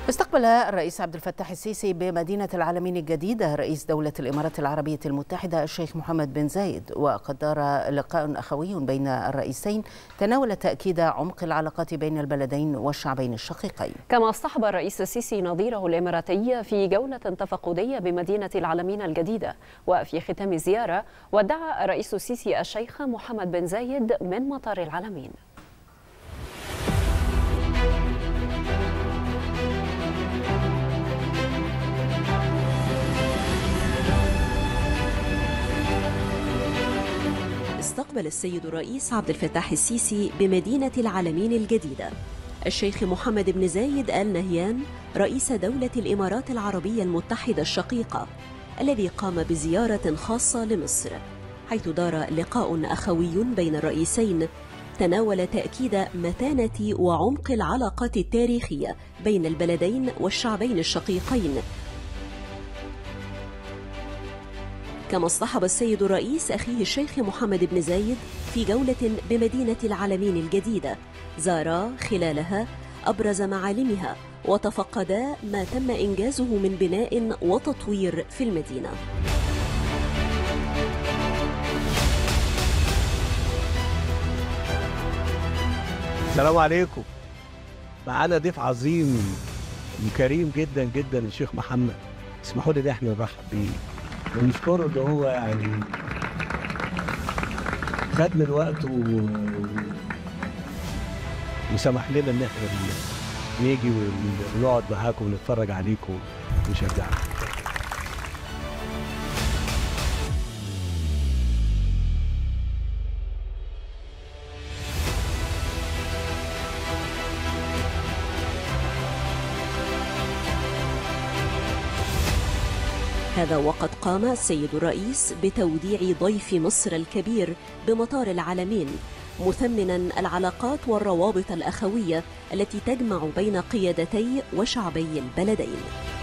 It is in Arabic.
استقبل الرئيس عبد الفتاح السيسي بمدينة العلمين الجديدة رئيس دولة الإمارات العربية المتحدة الشيخ محمد بن زايد، وقد دار لقاء أخوي بين الرئيسين تناول تأكيد عمق العلاقات بين البلدين والشعبين الشقيقين. كما اصطحب الرئيس السيسي نظيره الإماراتي في جولة تفقدية بمدينة العلمين الجديدة. وفي ختام الزيارة ودع الرئيس السيسي الشيخ محمد بن زايد من مطار العلمين. استقبل السيد الرئيس عبد الفتاح السيسي بمدينة العلمين الجديدة الشيخ محمد بن زايد آل نهيان رئيس دولة الإمارات العربية المتحدة الشقيقة، الذي قام بزيارة خاصة لمصر، حيث دار لقاء أخوي بين الرئيسين تناول تأكيد متانة وعمق العلاقات التاريخية بين البلدين والشعبين الشقيقين. كما اصطحب السيد الرئيس أخيه الشيخ محمد بن زايد في جولة بمدينة العلمين الجديدة، زارا خلالها أبرز معالمها وتفقدا ما تم إنجازه من بناء وتطوير في المدينة. السلام عليكم. معانا ضيف عظيم وكريم جدا جدا الشيخ محمد، اسمحوا لي احنا نرحب بيه ونشكره ان هو يعني خد من وقته وسمح لنا ان احنا نيجي ونقعد معاكم ونتفرج عليكم ونشجعكم. هذا وقد قام السيد الرئيس بتوديع ضيف مصر الكبير بمطار العلمين، مثمنا العلاقات والروابط الأخوية التي تجمع بين قيادتي وشعبي البلدين.